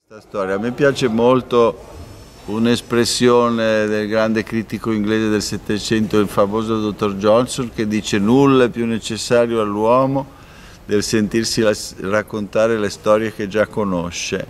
Questa storia. A me piace molto un'espressione del grande critico inglese del Settecento, il famoso dottor Johnson, che dice: nulla è più necessario all'uomo del sentirsi raccontare le storie che già conosce.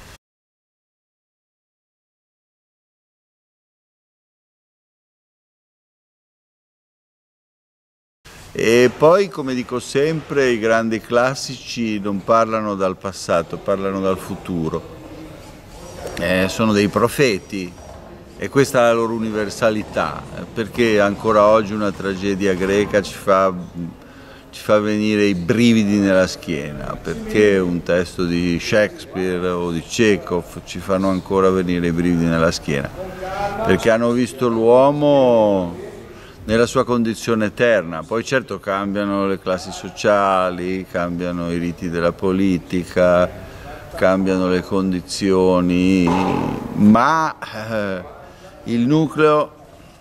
E poi, come dico sempre, i grandi classici non parlano dal passato, parlano dal futuro. Sono dei profeti e questa è la loro universalità, perché ancora oggi una tragedia greca ci fa venire i brividi nella schiena, perché un testo di Shakespeare o di Chekhov ci fanno ancora venire i brividi nella schiena, perché hanno visto l'uomo nella sua condizione eterna. Poi certo cambiano le classi sociali, cambiano i riti della politica, cambiano le condizioni, ma il nucleo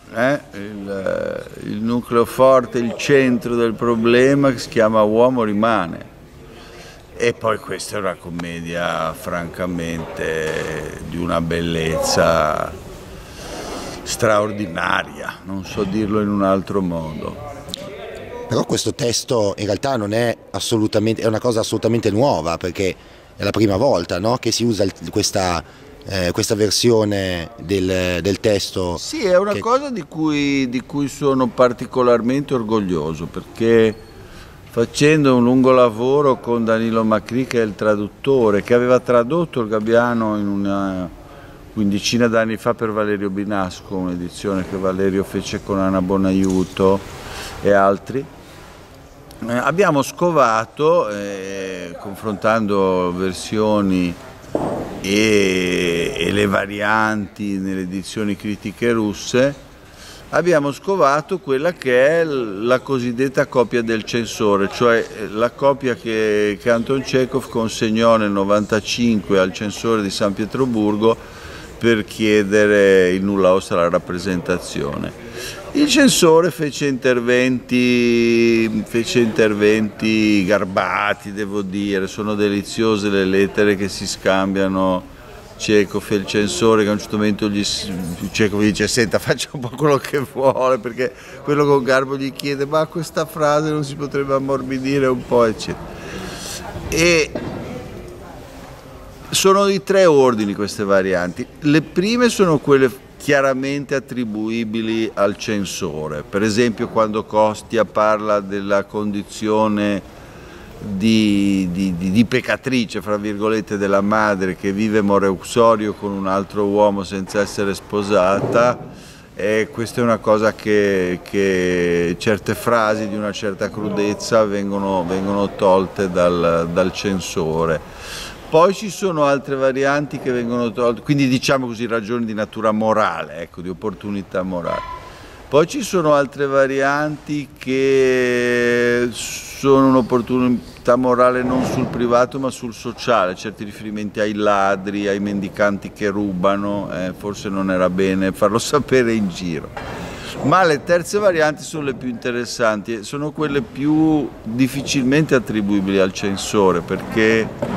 forte, il centro del problema, che si chiama uomo, rimane. E poi questa è una commedia francamente di una bellezza straordinaria, non so dirlo in un altro modo. Però questo testo in realtà non è assolutamente, è una cosa assolutamente nuova, perché è la prima volta, no, che si usa questa versione del testo. Sì, è una cosa di cui sono particolarmente orgoglioso, perché facendo un lungo lavoro con Danilo Macri, che è il traduttore, che aveva tradotto il Gabbiano in una quindicina d'anni fa per Valerio Binasco, un'edizione che Valerio fece con Anna Bonaiuto e altri, abbiamo scovato, confrontando versioni e le varianti nelle edizioni critiche russe, abbiamo scovato quella che è la cosiddetta copia del censore, cioè la copia che Anton Chekhov consegnò nel 1995 al censore di San Pietroburgo per chiedere il nulla osta alla rappresentazione. Il censore fece interventi garbati, devo dire. Sono deliziose le lettere che si scambiano Chekhov e il censore, che a un certo momento Chekhov gli dice: senta, faccia un po' quello che vuole, perché quello con garbo gli chiede: ma questa frase non si potrebbe ammorbidire un po', eccetera. E sono di tre ordini queste varianti. Le prime sono quelle chiaramente attribuibili al censore, per esempio quando Costia parla della condizione di peccatrice, fra virgolette, della madre che vive moreuxorio con un altro uomo senza essere sposata, e questa è una cosa che certe frasi di una certa crudezza vengono tolte dal censore. Poi ci sono altre varianti che vengono tolte, quindi diciamo così ragioni di natura morale, ecco, di opportunità morale. Poi ci sono altre varianti che sono un'opportunità morale non sul privato ma sul sociale, certi riferimenti ai ladri, ai mendicanti che rubano, forse non era bene farlo sapere in giro. Ma le terze varianti sono le più interessanti, sono quelle più difficilmente attribuibili al censore, perché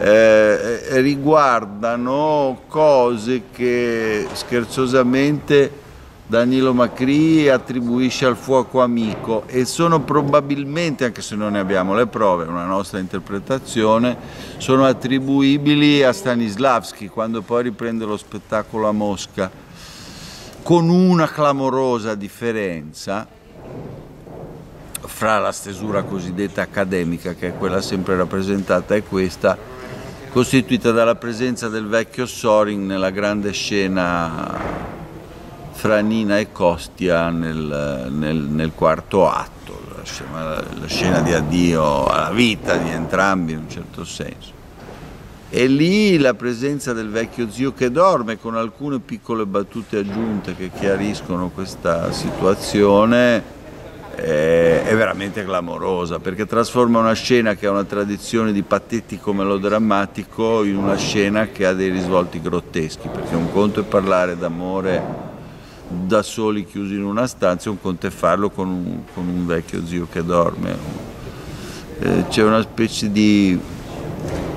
riguardano cose che scherzosamente Danilo Macri attribuisce al fuoco amico, e sono probabilmente, anche se non ne abbiamo le prove, è una nostra interpretazione, sono attribuibili a Stanislavski quando poi riprende lo spettacolo a Mosca, con una clamorosa differenza fra la stesura cosiddetta accademica, che è quella sempre rappresentata, e questa costituita dalla presenza del vecchio Sorin nella grande scena fra Nina e Costia nel quarto atto, la scena di addio alla vita di entrambi in un certo senso. E lì la presenza del vecchio zio che dorme, con alcune piccole battute aggiunte che chiariscono questa situazione, è veramente clamorosa, perché trasforma una scena che ha una tradizione di patetico melodrammatico in una scena che ha dei risvolti grotteschi, perché un conto è parlare d'amore da soli chiusi in una stanza, un conto è farlo con un vecchio zio che dorme. C'è una specie di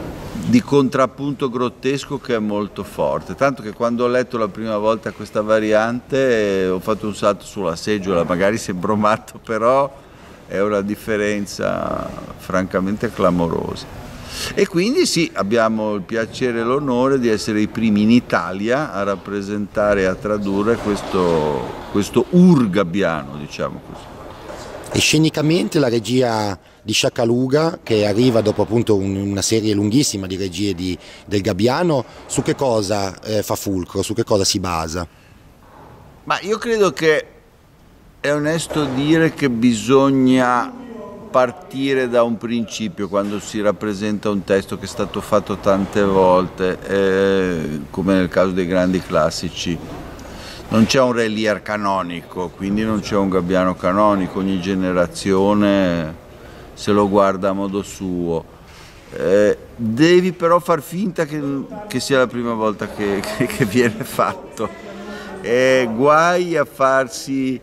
di contrappunto grottesco che è molto forte, tanto che quando ho letto la prima volta questa variante ho fatto un salto sulla seggiola, magari sembro matto, però è una differenza francamente clamorosa. E quindi sì, abbiamo il piacere e l'onore di essere i primi in Italia a rappresentare e a tradurre questo gabbiano, diciamo così. E scenicamente la regia di Sciaccaluga, che arriva dopo appunto una serie lunghissima di regie del Gabbiano, su che cosa fa fulcro, su che cosa si basa? Ma io credo che è onesto dire che bisogna partire da un principio quando si rappresenta un testo che è stato fatto tante volte, come nel caso dei grandi classici. Non c'è un Re Lear canonico, quindi non c'è un Gabbiano canonico, ogni generazione se lo guarda a modo suo. Devi però far finta che sia la prima volta che viene fatto. Guai a farsi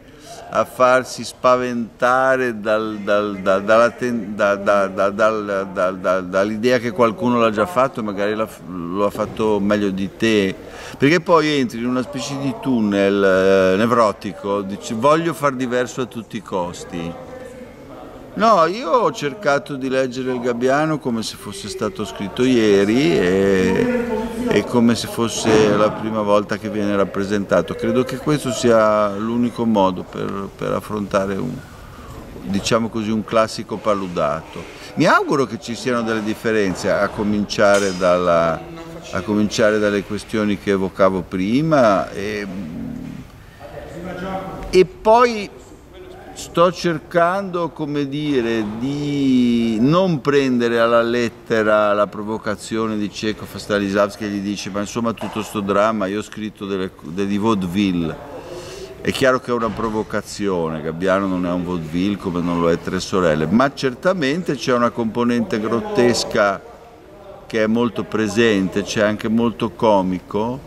spaventare dall'idea che qualcuno l'ha già fatto e magari lo ha fatto meglio di te, perché poi entri in una specie di tunnel nevrotico, dici voglio far diverso a tutti i costi. No, io ho cercato di leggere il Gabbiano come se fosse stato scritto ieri e come se fosse la prima volta che viene rappresentato. Credo che questo sia l'unico modo per affrontare diciamo così, un classico paludato. Mi auguro che ci siano delle differenze, a cominciare dalle questioni che evocavo prima e poi sto cercando, come dire, di non prendere alla lettera la provocazione di Chekhov a Stanislavski che gli dice ma insomma tutto sto dramma, io ho scritto dei vaudeville. È chiaro che è una provocazione, Gabbiano non è un vaudeville come non lo è Tre sorelle, ma certamente c'è una componente grottesca che è molto presente, c'è anche molto comico.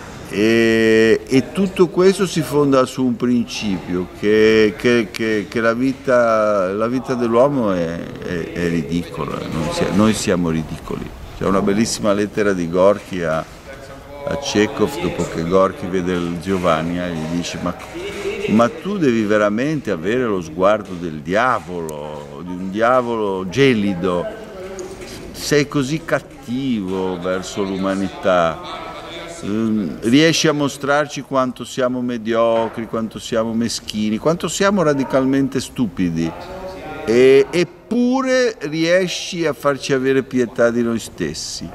E tutto questo si fonda su un principio che la vita dell'uomo è ridicola, noi siamo ridicoli. C'è una bellissima lettera di Gorky a Chekhov dopo che Gorky vede il Giovanni e gli dice ma tu devi veramente avere lo sguardo del diavolo, di un diavolo gelido, sei così cattivo verso l'umanità. Riesci a mostrarci quanto siamo mediocri, quanto siamo meschini, quanto siamo radicalmente stupidi, eppure riesci a farci avere pietà di noi stessi.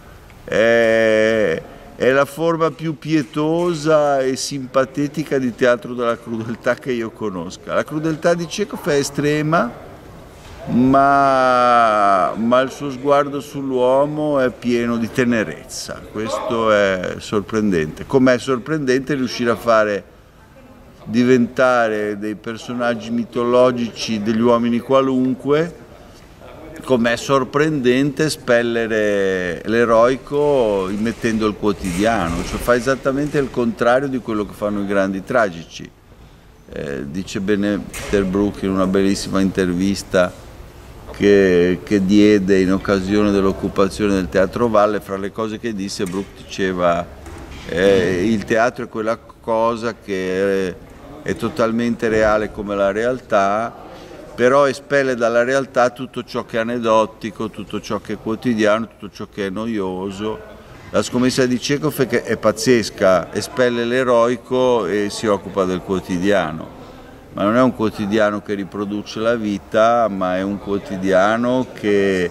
È la forma più pietosa e simpatetica di teatro della crudeltà che io conosca. La crudeltà di Chekhov è estrema, ma il suo sguardo sull'uomo è pieno di tenerezza, questo è sorprendente. Com'è sorprendente riuscire a diventare dei personaggi mitologici degli uomini qualunque, com'è sorprendente spellere l'eroico immettendo il quotidiano, cioè fa esattamente il contrario di quello che fanno i grandi tragici. Dice bene Peter Brook in una bellissima intervista che diede in occasione dell'occupazione del Teatro Valle, fra le cose che disse Brook diceva il teatro è quella cosa che è totalmente reale come la realtà, però espelle dalla realtà tutto ciò che è aneddotico, tutto ciò che è quotidiano, tutto ciò che è noioso. La scommessa di Chekhov è pazzesca, espelle l'eroico e si occupa del quotidiano. Ma non è un quotidiano che riproduce la vita, ma è un quotidiano che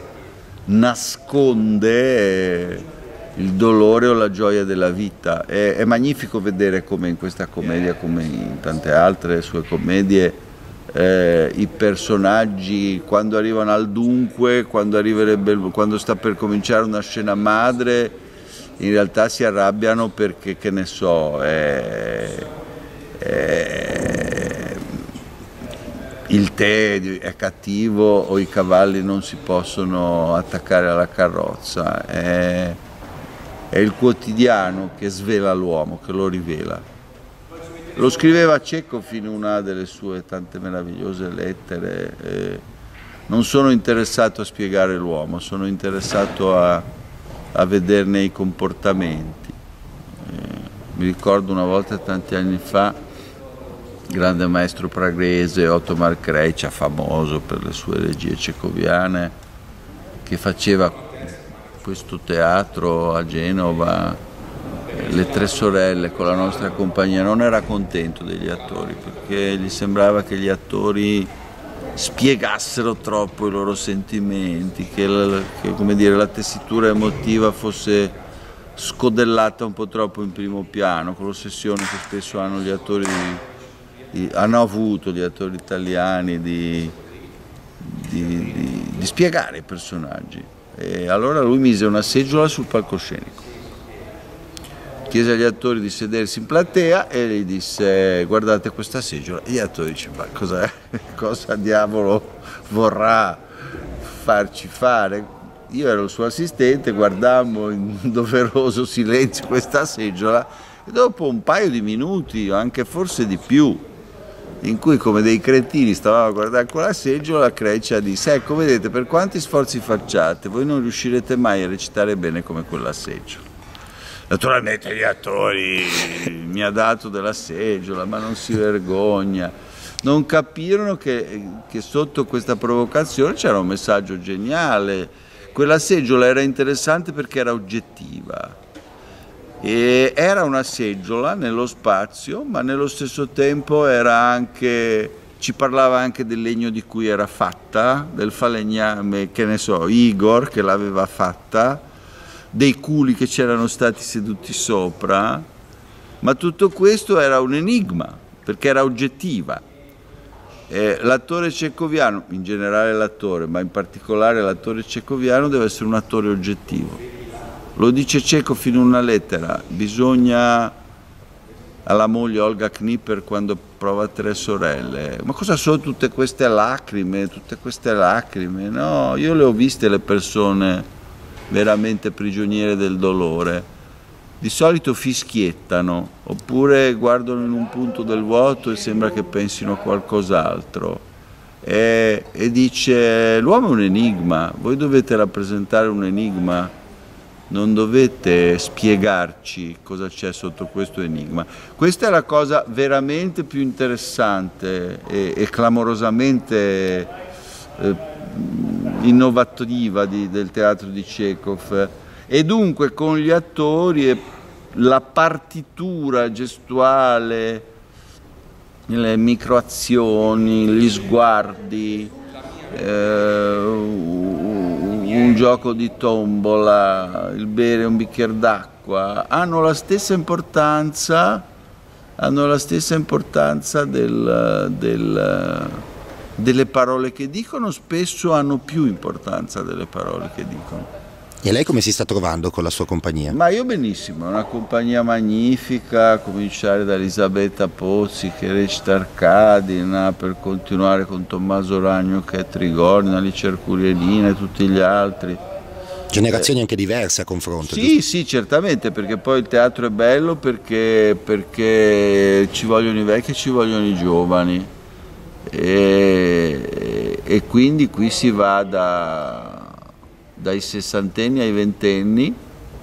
nasconde il dolore o la gioia della vita. È magnifico vedere come in questa commedia, come in tante altre sue commedie, i personaggi quando arrivano al dunque, quando sta per cominciare una scena madre, in realtà si arrabbiano perché, che ne so, il tè è cattivo o i cavalli non si possono attaccare alla carrozza, è il quotidiano che svela l'uomo, che lo rivela. Lo scriveva Chekhov in una delle sue tante meravigliose lettere. Non sono interessato a spiegare l'uomo, sono interessato a a vederne i comportamenti. Mi ricordo una volta, tanti anni fa, il grande maestro praghese Otomar Krejča, famoso per le sue regie cecoviane, che faceva questo teatro a Genova, Le Tre Sorelle, con la nostra compagnia. Non era contento degli attori, perché gli sembrava che gli attori spiegassero troppo i loro sentimenti, che come dire, la tessitura emotiva fosse scodellata un po' troppo in primo piano, con l'ossessione che spesso hanno gli attori, hanno avuto gli attori italiani di spiegare i personaggi. E allora lui mise una seggiola sul palcoscenico, chiese agli attori di sedersi in platea e gli disse: guardate questa seggiola. E gli attori dicono: ma cosa diavolo vorrà farci fare? Io ero il suo assistente, guardammo in doveroso silenzio questa seggiola e dopo un paio di minuti, anche forse di più, in cui come dei cretini stavamo a guardare quella seggiola, Krejča disse: ecco, vedete, per quanti sforzi facciate, voi non riuscirete mai a recitare bene come quella seggiola. Naturalmente gli attori: mi ha dato della seggiola, ma non si vergogna. Non capirono che sotto questa provocazione c'era un messaggio geniale. Quella seggiola era interessante perché era oggettiva. E era una seggiola nello spazio, ma nello stesso tempo era anche, ci parlava anche del legno di cui era fatta, del falegname, che ne so, Igor che l'aveva fatta, dei culi che c'erano stati seduti sopra, ma tutto questo era un enigma, perché era oggettiva. L'attore cecoviano, in generale l'attore, ma in particolare l'attore cecoviano, deve essere un attore oggettivo. Lo dice Čechov in una lettera: bisogna, alla moglie Olga Knipper quando prova Tre Sorelle: ma cosa sono tutte queste lacrime, tutte queste lacrime? No, io le ho viste le persone veramente prigioniere del dolore. Di solito fischiettano, oppure guardano in un punto del vuoto e sembra che pensino a qualcos'altro. E dice: l'uomo è un enigma, voi dovete rappresentare un enigma, non dovete spiegarci cosa c'è sotto questo enigma. Questa è la cosa veramente più interessante e clamorosamente innovativa del teatro di Čechov. E dunque con gli attori e la partitura gestuale, le microazioni, gli sguardi, un gioco di tombola, il bere un bicchiere d'acqua, hanno la stessa importanza delle parole che dicono, spesso hanno più importanza delle parole che dicono. E lei come si sta trovando con la sua compagnia? Ma io benissimo, è una compagnia magnifica, a cominciare da Elisabetta Pozzi che recita Arcadina, per continuare con Tommaso Ragno che è Trigorna, Alice Curielina e tutti gli altri. Generazioni anche diverse a confronto. Sì, giusto? Sì, certamente, perché poi il teatro è bello perché ci vogliono i vecchi e ci vogliono i giovani. E quindi qui si va dai sessantenni ai ventenni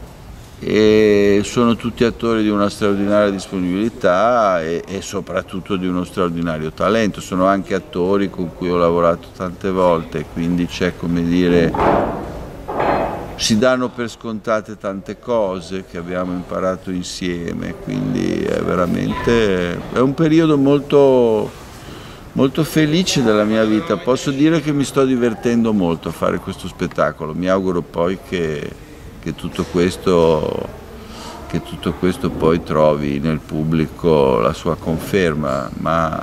e sono tutti attori di una straordinaria disponibilità e soprattutto di uno straordinario talento. Sono anche attori con cui ho lavorato tante volte, quindi c'è, come dire, si danno per scontate tante cose che abbiamo imparato insieme, quindi è un periodo molto felice della mia vita. Posso dire che mi sto divertendo molto a fare questo spettacolo. Mi auguro poi che tutto questo poi trovi nel pubblico la sua conferma, ma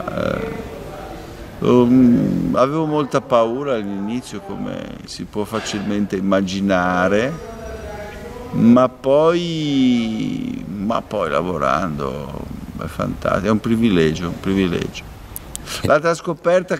avevo molta paura all'inizio, come si può facilmente immaginare, ma poi lavorando è fantastico, è un privilegio, un privilegio. L'altra scoperta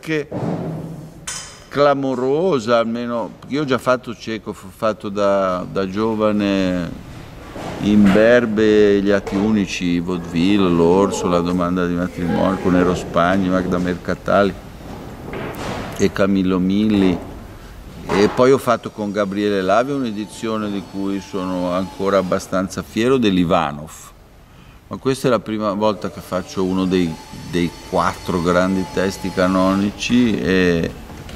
clamorosa, almeno io ho già fatto Čechov, ho fatto da giovane in Berbe Gli atti unici, Vaudeville, L'orso, La domanda di matrimonio con Nero Spagni, Magda Mercatali e Camillo Milli, E poi ho fatto con Gabriele Lavia un'edizione di cui sono ancora abbastanza fiero, dell'Ivanov. Ma questa è la prima volta che faccio uno dei 4 grandi testi canonici e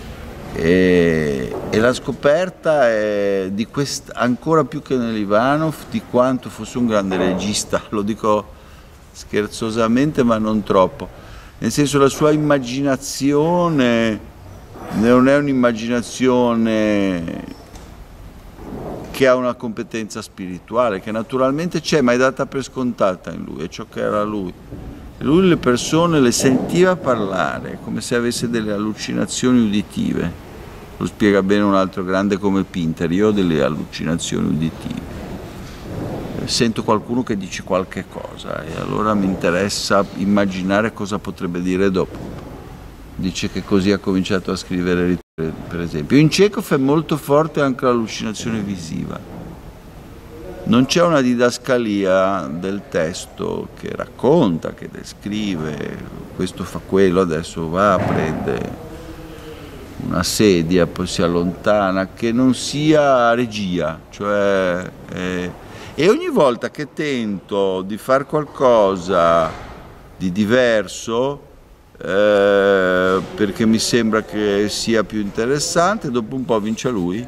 la scoperta è di ancora più che nell'Ivanov, di quanto fosse un grande regista, lo dico scherzosamente ma non troppo, nel senso la sua immaginazione non è un'immaginazione che ha una competenza spirituale, che naturalmente c'è, ma è data per scontata in lui, è ciò che era lui. E lui le persone le sentiva parlare, come se avesse delle allucinazioni uditive. Lo spiega bene un altro grande come Pinter, io ho delle allucinazioni uditive. Sento qualcuno che dice qualche cosa e allora mi interessa immaginare cosa potrebbe dire dopo. Dice che così ha cominciato a scrivere, per esempio. In Chekhov è molto forte anche l'allucinazione visiva. Non c'è una didascalia del testo che racconta, che descrive, questo fa quello, adesso va, prende una sedia, poi si allontana, che non sia regia, cioè... E ogni volta che tento di fare qualcosa di diverso, perché mi sembra che sia più interessante, dopo un po' vince lui.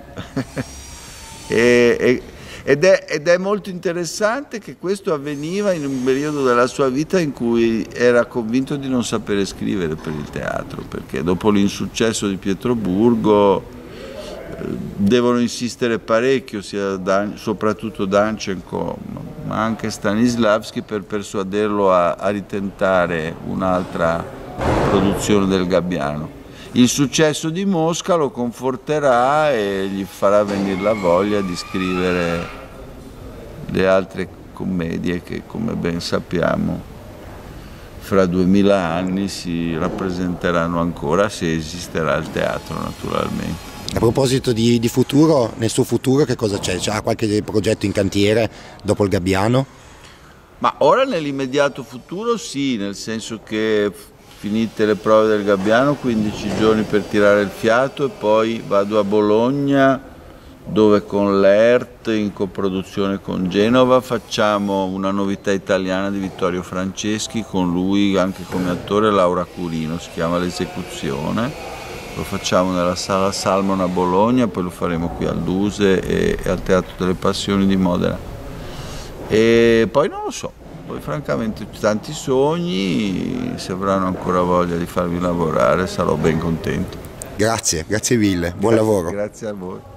Ed è molto interessante che questo avveniva in un periodo della sua vita in cui era convinto di non sapere scrivere per il teatro, perché dopo l'insuccesso di Pietroburgo devono insistere parecchio, soprattutto Danchenko, ma anche Stanislavski, per persuaderlo a ritentare un'altra produzione del Gabbiano. Il successo di Mosca lo conforterà e gli farà venire la voglia di scrivere le altre commedie che, come ben sappiamo, fra 2000 anni si rappresenteranno ancora, se esisterà il teatro naturalmente. A proposito di futuro, nel suo futuro che cosa c'è? C'ha qualche progetto in cantiere dopo il Gabbiano? Ma ora nell'immediato futuro sì, nel senso che finite le prove del Gabbiano, 15 giorni per tirare il fiato e poi vado a Bologna, dove con l'ERT in coproduzione con Genova facciamo una novità italiana di Vittorio Franceschi, con lui anche come attore Laura Curino, si chiama L'esecuzione. Lo facciamo nella Sala Salmon a Bologna, poi lo faremo qui al Duse e al Teatro delle Passioni di Modena. E poi non lo so, poi francamente tanti sogni, se avranno ancora voglia di farvi lavorare sarò ben contento. Grazie mille, buon lavoro. Grazie a voi.